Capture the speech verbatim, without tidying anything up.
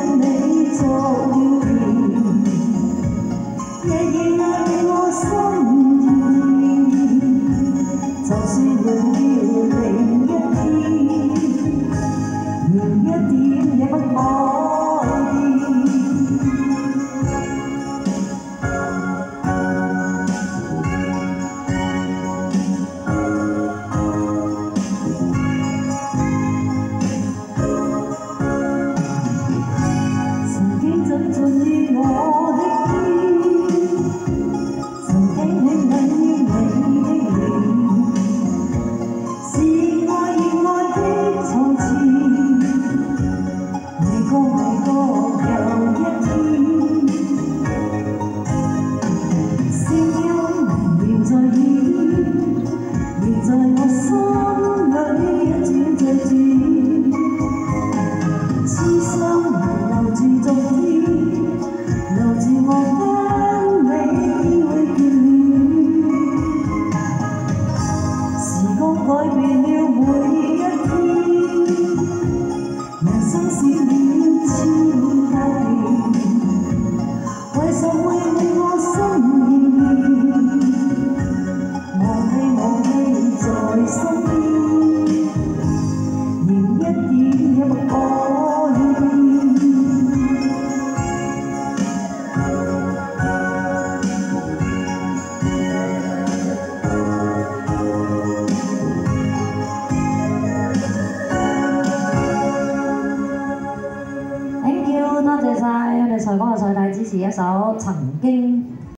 你作了緣，夜夜壓我心甜，就算換了另一天，連一點也不改變。曾盡於我的天，曾輕輕吻於你的臉，是愛熱愛的從前，你歌你歌又一天，聲音仍在演，仍在我心裏一轉再轉，痴心留住昨天。留住我跟你會眷戀，時光改變了每一天，人生少了千百年，為什會令我心念念，忘記忘記在身邊，仍一點也不改變。多謝晒我哋財哥嘅細弟支持一首《曾經》。